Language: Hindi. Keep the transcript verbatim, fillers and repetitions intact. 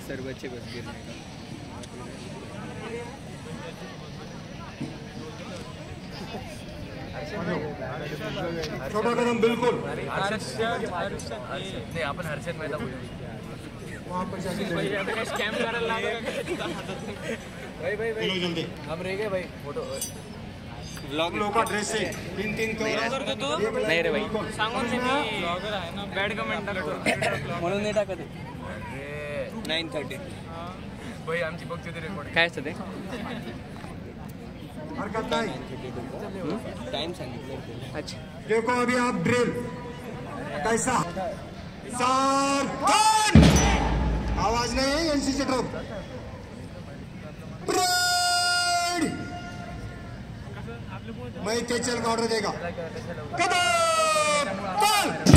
सर बच्चे बस गिरने का। छोटा कदम बिल्कुल नहीं आपण हर्षद मेहता बोलू वहाँ पर जाके स्कैम करायला भाई भाई भाई जल्दी हम रह गए भाई फोटो व्लॉग लोगों का ड्रेस से तीन तीन नाही रे भाई सांगून मी ब्लॉगर आहे ना बॅड कमेंट म्हणून नाही टाकत आहे। नाईन थर्टी भाई आमची बघते ते रेकॉर्ड काय असतं ते हरकत नहीं टाइम सांगितलं। अच्छा देखो अभी आप ड्रिल कैसा सावधान आवाज नहीं है एनसी से ड्रॉप मैं कैचल का ऑर्डर देगा कदम